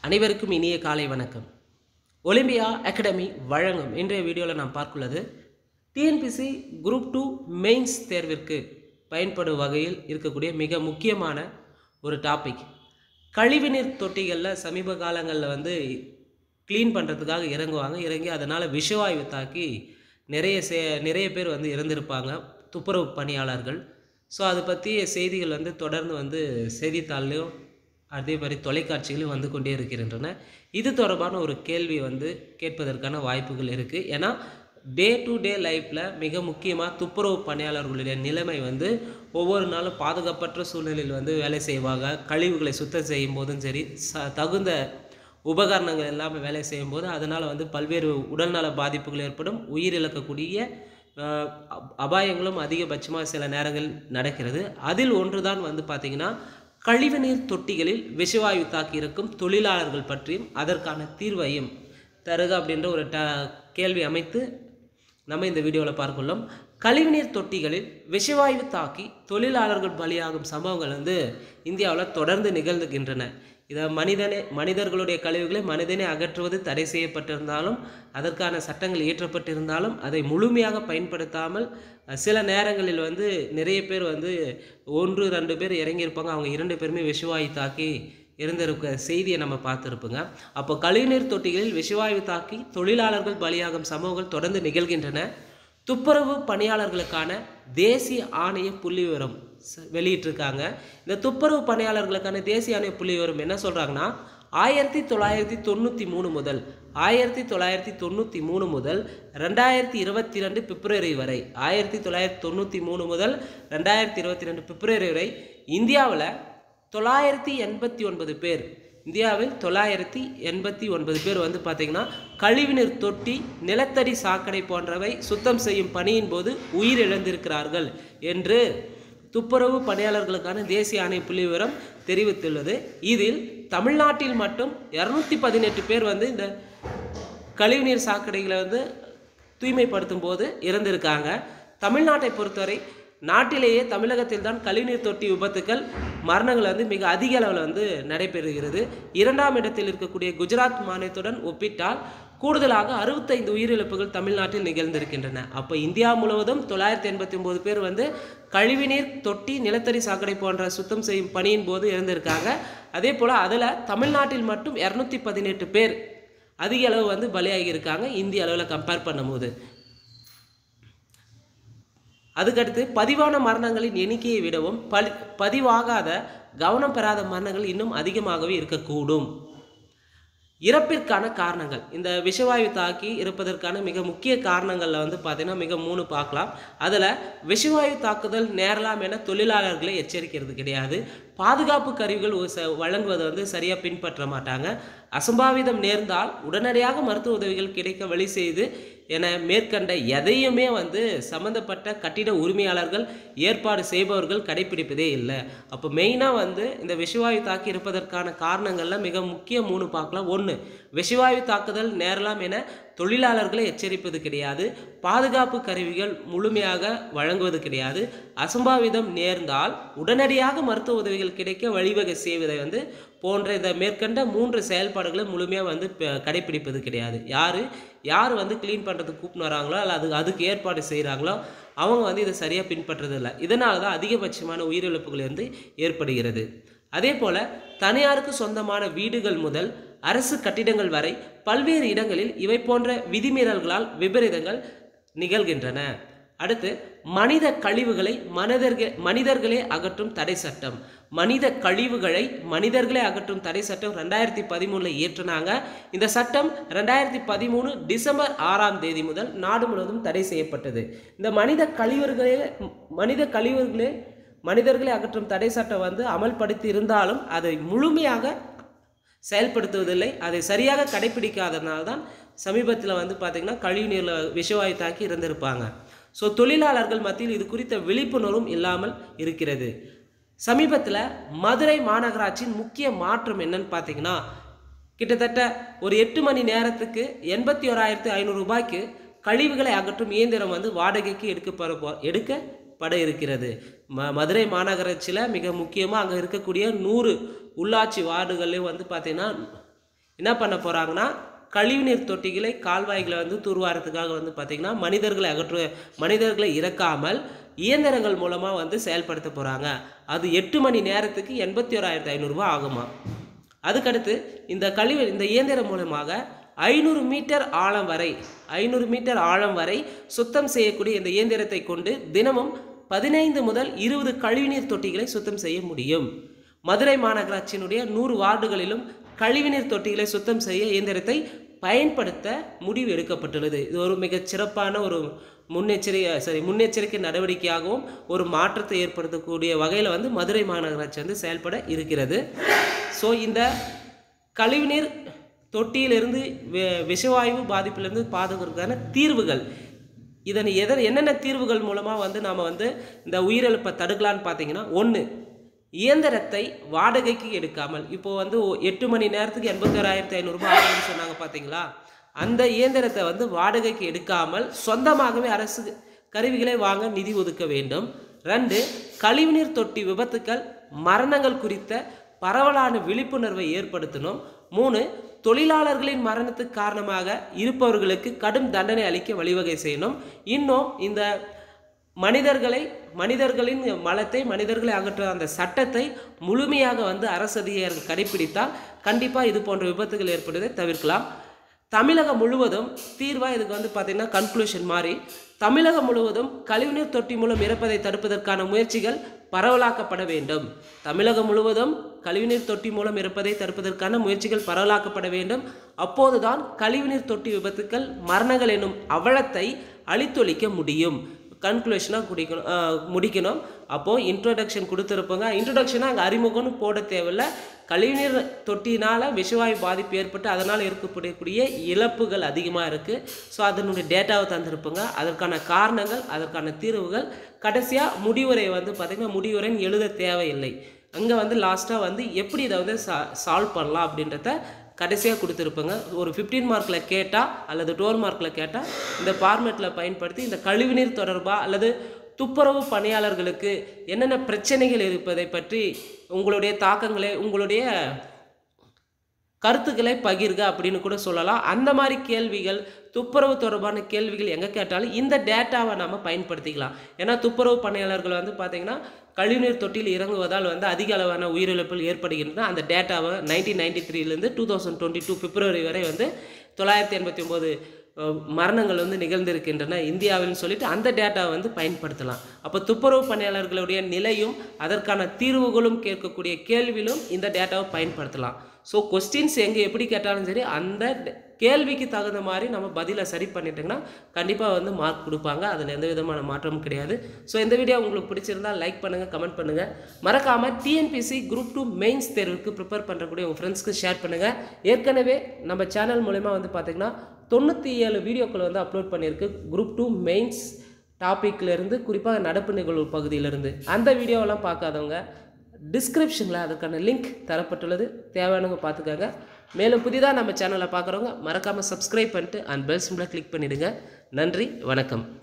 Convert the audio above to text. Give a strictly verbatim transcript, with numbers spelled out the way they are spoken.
அனைவருக்கும் இனிய காலை வணக்கம். ஒலிம்பியா அகாடமி வழங்கும் இன்றைய வீடியோவில் நாம் பார்க்குள்ளது டிஎன்பிசி குரூப் டூ மெயின்ஸ் தேர்விற்கு பயன்படும் வகையில் இருக்கக்கூடிய மிக முக்கியமான ஒரு டாபிக். கழிவுநீர் தொட்டிகளில் சமீப காலங்களில் வந்து க்ளீன் பண்ணுறதுக்காக இறங்குவாங்க. இறங்கி அதனால் விஷவாயு தாக்கி நிறைய சே நிறைய பேர் வந்து இறந்திருப்பாங்க, துப்புரவு பணியாளர்கள். ஸோ அதை பற்றிய செய்திகள் வந்து தொடர்ந்து வந்து செய்தித்தாள்லையும் அதே மாதிரி தொலைக்காட்சிகளும் வந்து கொண்டே இருக்கின்றன. இது தொடர்பான ஒரு கேள்வி வந்து கேட்பதற்கான வாய்ப்புகள் இருக்குது. ஏன்னா டே டு டே லைஃப்பில் மிக முக்கியமாக துப்புரவு பணியாளர்களுடைய நிலைமை வந்து ஒவ்வொரு நாளும் பாதுகாப்பற்ற சூழ்நிலையில் வந்து வேலை செய்வாங்க. கழிவுகளை சுத்தம் செய்யும் போதும் சரி, ச தகுந்த உபகரணங்கள் எல்லாமே வேலை செய்யும்போது அதனால் வந்து பல்வேறு உடல்நல பாதிப்புகள் ஏற்படும், உயிரிழக்கக்கூடிய அபாயங்களும் அதிகபட்சமாக சில நேரங்கள் நடக்கிறது. அதில் ஒன்று தான் வந்து பார்த்திங்கன்னா கழிவுநீர் தொட்டிகளில் விஷவாயு தாக்கி இருக்கும் தொழிலாளர்கள் பற்றியும் அதற்கான தீர்வையும் தருக அப்படின்ற ஒரு ட கேள்வி அமைத்து நம்ம இந்த வீடியோவில் பார்க்கலாம். கழிவுநீர் தொட்டிகளில் விஷவாயு தாக்கி தொழிலாளர்கள் பலியாகும் சம்பவங்கள் வந்து இந்தியாவில் தொடர்ந்து நிகழ்ந்துகின்றன. இதை மனிதனே மனிதர்களுடைய கழிவுகளை மனிதனே அகற்றுவது தடை செய்யப்பட்டிருந்தாலும், அதற்கான சட்டங்கள் இயற்றப்பட்டிருந்தாலும் அதை முழுமையாக பயன்படுத்தாமல் சில நேரங்களில் வந்து நிறைய பேர் வந்து ஒன்று ரெண்டு பேர் இறங்கியிருப்பாங்க. அவங்க இரண்டு பேருமே விஷவாயு தாக்கி இருந்திருக்க செய்தியை நம்ம பார்த்துருப்போங்க. அப்போ கழிவுநீர் தொட்டிகளில் விஷவாயு தாக்கி தொழிலாளர்கள் பலியாகும் சம்பவங்கள் தொடர்ந்து நிகழ்கின்றன. துப்புரவு பணியாளர்களுக்கான தேசிய ஆணைய புள்ளி விவரம் வெளியிட்டிருக்காங்க. இந்த துப்புரவு பணியாளர்களுக்கான தேசிய ஆணைய புள்ளி விவரம் என்ன சொல்கிறாங்கன்னா, ஆயிரத்தி தொள்ளாயிரத்தி தொண்ணூற்றி மூணு முதல் ஆயிரத்தி தொள்ளாயிரத்தி தொண்ணூற்றி மூணு முதல் ரெண்டாயிரத்தி இருபத்தி ரெண்டு பிப்ரவரி வரை ஆயிரத்தி தொள்ளாயிரத்தி தொண்ணூற்றி மூணு முதல் ரெண்டாயிரத்தி இருபத்தி ரெண்டு பிப்ரவரி வரை இந்தியாவில் தொள்ளாயிரத்தி எண்பத்தி ஒன்பது பேர் இந்தியாவில் தொள்ளாயிரத்தி எண்பத்தி ஒன்பது பேர் வந்து பார்த்திங்கன்னா கழிவுநீர் தொட்டி, நிலத்தடி சாக்கடை போன்றவை சுத்தம் செய்யும் பணியின் போது உயிரிழந்திருக்கிறார்கள் என்று துப்புரவு பணியாளர்களுக்கான தேசிய ஆணைய புள்ளி விவரம் தெரிவித்துள்ளது. இதில் தமிழ்நாட்டில் மட்டும் இரநூத்தி பதினெட்டு பேர் வந்து இந்த கழிவுநீர் சாக்கடைகளை வந்து தூய்மைப்படுத்தும் போது இறந்திருக்காங்க. தமிழ்நாட்டை பொறுத்தவரை நாட்டிலேயே தமிழகத்தில் தான் கழிவுநீர் தொட்டி விபத்துக்கள் மரணங்கள் வந்து மிக அதிக அளவில் வந்து நடைபெறுகிறது. இரண்டாம் இடத்தில் இருக்கக்கூடிய குஜராத் மாநிலத்துடன் ஒப்பிட்டால் கூடுதலாக அறுபத்தைந்து உயிரிழப்புகள் தமிழ்நாட்டில் நிகழ்ந்திருக்கின்றன. அப்போ இந்தியா முழுவதும் தொள்ளாயிரத்தி எண்பத்தி ஒம்பது பேர் வந்து கழிவுநீர் தொட்டி, நிலத்தடி சாக்கடை போன்ற சுத்தம் செய்யும் பணியின் போது இறந்திருக்காங்க. அதே போல் அதில் தமிழ்நாட்டில் மட்டும் இரநூத்தி பதினெட்டு பேர் அதிக அளவு வந்து பலியாகி இருக்காங்க இந்திய அளவில் கம்பேர் பண்ணும்போது. அதுக்கடுத்து பதிவான மரணங்களின் எண்ணிக்கையை விடவும் பலி பதிவாகாத கவனம் பெறாத மரணங்கள் இன்னும் அதிகமாகவே இருக்கக்கூடும். இறப்பிற்கான காரணங்கள், இந்த விஷவாயு தாக்கி இருப்பதற்கான மிக முக்கிய காரணங்களில் வந்து பார்த்தீங்கன்னா மிக மூணு பார்க்கலாம். அதில் விஷவாயு தாக்குதல் நேரலாம் என தொழிலாளர்களை எச்சரிக்கிறது கிடையாது. பாதுகாப்பு கருவிகள் வழங்குவதை வந்து சரியாக பின்பற்ற மாட்டாங்க. அசம்பாவிதம் நேர்ந்தால் உடனடியாக மருத்துவ உதவிகள் கிடைக்க வழி செய்து என மேற்கண்ட எதையுமே வந்து சம்மந்தப்பட்ட கட்டிட உரிமையாளர்கள், ஏற்பாடு செய்பவர்கள் கடைபிடிப்பதே இல்லை. அப்போ மெயினாக வந்து இந்த விஷவாயு தாக்கி இருப்பதற்கான காரணங்கள்லாம் மிக முக்கிய மூணு பார்க்கலாம். ஒன்று, விஷவாயு தாக்குதல் நேரலாம் என தொழிலாளர்களை எச்சரிப்பது கிடையாது. பாதுகாப்பு கருவிகள் முழுமையாக வழங்குவது கிடையாது. அசம்பாவிதம் நேர்ந்தால் உடனடியாக மருத்துவ உதவிகள் கிடைக்க வழிவகை செய்வதை வந்து போன்ற இந்த மேற்கண்ட மூன்று செயல்பாடுகளை முழுமையாக வந்து கடைபிடிப்பது கிடையாது. யார் யார் வந்து க்ளீன் பண்ணுறதுக்கு கூப்பிட்டு வராங்களோ அல்ல அது அதுக்கு ஏற்பாடு செய்கிறாங்களோ அவங்க வந்து இதை சரியாக பின்பற்றதில்லை. இதனால தான் அதிகபட்சமான உயிரிழப்புகள் வந்து ஏற்படுகிறது. அதே போல் தனியாருக்கு சொந்தமான வீடுகள் முதல் அரசு கட்டிடங்கள் வரை பல்வேறு இடங்களில் இவை போன்ற விதிமீறல்களால் விபரீதங்கள் நிகழ்கின்றன. அடுத்து, மனித கழிவுகளை மனிதர்கள் மனிதர்களே அகற்றும் தடை சட்டம். மனித கழிவுகளை மனிதர்களே அகற்றும் தடை சட்டம் ரெண்டாயிரத்தி பதிமூணில் இயற்றினாங்க. இந்த சட்டம் ரெண்டாயிரத்தி பதிமூணு டிசம்பர் ஆறாம் தேதி முதல் நாடு முழுவதும் தடை செய்யப்பட்டது. இந்த மனித கழிவுகளே மனித கழிவுகளே மனிதர்களே அகற்றும் தடை சட்டம் வந்து அமல்படுத்தி இருந்தாலும் அதை முழுமையாக செயல்படுத்துவதில்லை. அதை சரியாக கடைபிடிக்காதனால தான் சமீபத்தில் வந்து பார்த்திங்கன்னா கழிவுநீரில் விஷவாயு தாக்கி இருந்திருப்பாங்க. ஸோ தொழிலாளர்கள் மத்தியில் இது குறித்த விழிப்புணர்வும் இல்லாமல் இருக்கிறது. சமீபத்தில் மதுரை மாநகராட்சியின் முக்கிய மாற்றம் என்னன்னு பார்த்தீங்கன்னா, கிட்டத்தட்ட ஒரு எட்டு மணி நேரத்துக்கு எண்பத்தி ஓராயிரத்து ஐநூறு ரூபாய்க்கு கழிவுகளை அகற்றும் இயந்திரம் வந்து வாடகைக்கு எடுக்கப்பட எடுக்கப்பட இருக்கிறது. ம மதுரை மாநகராட்சியில் மிக முக்கியமாக அங்கே இருக்கக்கூடிய நூறு உள்ளாட்சி வார்டுகள்லேயும் வந்து பார்த்திங்கன்னா என்ன பண்ண போகிறாங்கன்னா கழிவுநீர் தொட்டிகளை கால்வாய்களை வந்து தூர்வாரத்துக்காக வந்து பார்த்திங்கன்னா மனிதர்களை அகற்று மனிதர்களை இறக்காமல் இயந்திரங்கள் மூலமாக வந்து செயல்படுத்த போகிறாங்க. அது எட்டு மணி நேரத்துக்கு எண்பத்தி ஓராயிரத்தி ஐநூறுரூவா ஆகுமா. அதுக்கடுத்து இந்த கழிவு இந்த இயந்திரம் மூலமாக ஐநூறு மீட்டர் ஆழம் வரை ஐநூறு மீட்டர் ஆழம் வரை சுத்தம் செய்யக்கூடிய இந்த இயந்திரத்தை கொண்டு தினமும் பதினைந்து முதல் இருபது கழிவுநீர் தொட்டிகளை சுத்தம் செய்ய முடியும். மதுரை மாநகராட்சியினுடைய நூறு வார்டுகளிலும் கழிவுநீர் தொட்டிகளை சுத்தம் செய்ய இயந்திரத்தை பயன்படுத்த முடிவு எடுக்கப்பட்டுள்ளது. இது ஒரு மிகச் சிறப்பான ஒரு முன்னெச்சரிக்கை சரி முன்னெச்சரிக்கை நடவடிக்கையாகவும் ஒரு மாற்றத்தை ஏற்படுத்தக்கூடிய வகையில் வந்து மதுரை மாநகராட்சி வந்து செயல்பட இருக்கிறது. ஸோ இந்த கழிவுநீர் தொட்டியிலிருந்து விஷவாயு பாதிப்பிலிருந்து பாதுகாக்கிறதுக்கான தீர்வுகள் இதனை எதன் என்னென்ன தீர்வுகள் மூலமாக வந்து நாம் வந்து இந்த உயிரிழப்பை தடுக்கலான்னு பார்த்தீங்கன்னா, ஒன்று இயந்திரத்தை வாடகைக்கு எடுக்காமல், இப்போது வந்து எட்டு மணி நேரத்துக்கு எண்பத்தி ஓராயிரத்தி ஐநூறுரூபா ஆகுதுன்னு சொன்னாங்க பார்த்தீங்களா, அந்த இயந்திரத்தை வந்து வாடகைக்கு எடுக்காமல் சொந்தமாகவே அரசு கருவிகளை வாங்க நிதி ஒதுக்க வேண்டும். ரெண்டு, கழிவுநீர் தொட்டி விபத்துக்கள் மரணங்கள் குறித்த பரவலான விழிப்புணர்வை ஏற்படுத்தணும். மூணு, தொழிலாளர்களின் மரணத்துக்கு காரணமாக இருப்பவர்களுக்கு கடும் தண்டனை அளிக்க வழிவகை செய்யணும். இன்னும் இந்த மனிதர்களை மனிதர்களின் மலத்தை மனிதர்களை அகற்ற அந்த சட்டத்தை முழுமையாக வந்து அரசு அதிகாரிகள் கடைபிடித்தால் கண்டிப்பாக இது போன்ற விபத்துகள் ஏற்படுவதை தவிர்க்கலாம். தமிழகம் முழுவதும் தீர்வாக இதுக்கு வந்து பார்த்திங்கன்னா கன்க்ளூஷன் மாதிரி தமிழகம் முழுவதும் கழிவுநீர் தொட்டி மூலம் இறப்பதை தடுப்பதற்கான முயற்சிகள் பரவலாக்கப்பட வேண்டும். தமிழகம் முழுவதும் கழிவுநீர் தொட்டி மூலம் இறப்பதை தடுப்பதற்கான முயற்சிகள் பரவலாக்கப்பட வேண்டும். அப்போதுதான் கழிவுநீர் தொட்டி விபத்துக்கள் மரணங்கள் என்னும் அவலத்தை அழித்தொழிக்க முடியும். கன்க்ளூஷனாக குடிக்கணும் முடிக்கணும். அப்போது இன்ட்ரோடக்ஷன் கொடுத்துருப்போங்க. இன்ட்ரோடக்ஷனாக அங்கே அறிமுகம்னு போட தேவையில்லை. கழிவுநீர் தொட்டினால் விஷவாயு பாதிப்பு ஏற்பட்டு அதனால் இருக்கக்கூடிய இழப்புகள் அதிகமாக இருக்குது. ஸோ அதனுடைய டேட்டாவை தந்திருப்போங்க. அதற்கான காரணங்கள், அதற்கான தீர்வுகள், கடைசியாக முடிவுரை வந்து பார்த்திங்கன்னா முடிவுரைன்னு எழுத தேவையில்லை. அங்கே வந்து லாஸ்ட்டாக வந்து எப்படி இதை வந்து சா சால்வ் பண்ணலாம் அப்படின்றத கடைசியாக கொடுத்துருப்பேங்க. ஒரு ஃபிஃப்டீன் மார்க்கில் கேட்டால் அல்லது டுவெல் மார்க்கில் கேட்டால் இந்த ஃபார்மேட்டில் பயன்படுத்தி இந்த கழிவுநீர் தொடர்பாக அல்லது துப்புரவு பணியாளர்களுக்கு என்னென்ன பிரச்சனைகள் இருப்பதை பற்றி உங்களுடைய தாக்கங்களை உங்களுடைய கருத்துக்களை பகிர்க அப்படின்னு கூட சொல்லலாம். அந்த மாதிரி கேள்விகள், துப்புரவு தொடர்பான கேள்விகள் எங்கே கேட்டாலும் இந்த டேட்டாவை நம்ம பயன்படுத்திக்கலாம். ஏன்னா துப்புரவு பணியாளர்கள் வந்து பார்த்திங்கன்னா கழிவுநீர் தொட்டியில் இறங்குவதால் வந்து அதிக அளவான உயிரிழப்புகள் ஏற்படுகின்றன. அந்த டேட்டாவை நைன்டீன் நைன்டி த்ரீலேருந்து two thousand twenty two February வரை வந்து தொள்ளாயிரத்தி எண்பத்தி ஒம்பது மரணங்கள் வந்து நிகழ்ந்திருக்கின்றன இந்தியாவில்னு சொல்லிட்டு அந்த டேட்டாவை வந்து பயன்படுத்தலாம். அப்போ துப்புரவு பணியாளர்களுடைய நிலையும் அதற்கான தீர்வுகளும் கேட்கக்கூடிய கேள்வியிலும் இந்த டேட்டாவை பயன்படுத்தலாம். ஸோ கொஸ்டின்ஸ் எங்கே எப்படி கேட்டாலும் சரி அந்த கேள்விக்கு தகுந்த மாதிரி நம்ம பதிலை சரி பண்ணிட்டோங்கன்னா கண்டிப்பாக வந்து மார்க் கொடுப்பாங்க. அதில் எந்த விதமான மாற்றமும் கிடையாது. ஸோ இந்த வீடியோ உங்களுக்கு பிடிச்சிருந்தால் லைக் பண்ணுங்கள், கமெண்ட் பண்ணுங்கள். மறக்காமல் டிஎன்பிஎஸ்சி குரூப் டூ மெயின்ஸ் தேர்வுக்கு ப்ரிப்பேர் பண்ணுறக்கூடிய உங்கள் ஃப்ரெண்ட்ஸ்க்கு ஷேர் பண்ணுங்கள். ஏற்கனவே நம்ம சேனல் மூலமா வந்து பார்த்திங்கன்னா தொண்ணூற்றி ஏழு வீடியோக்கள் வந்து அப்லோட் பண்ணியிருக்கு குரூப் டூ மெயின்ஸ் டாப்பிக்லேருந்து, குறிப்பாக நடப்பு நிகழ்வு பகுதியிலேருந்து. அந்த வீடியோவெல்லாம் பார்க்காதவங்க டிஸ்கிரிப்ஷனில் அதுக்கான லிங்க் தரப்பட்டுள்ளது, தேவையானவங்க பார்த்துக்கோங்க. மேலும் புதிதாக நம்ம சேனலை பார்க்குறவங்க மறக்காமல் சப்ஸ்கிரைப் பண்ணிட்டு அண்ட் பெல் சிம்பிளை கிளிக் பண்ணிவிடுங்க. நன்றி, வணக்கம்.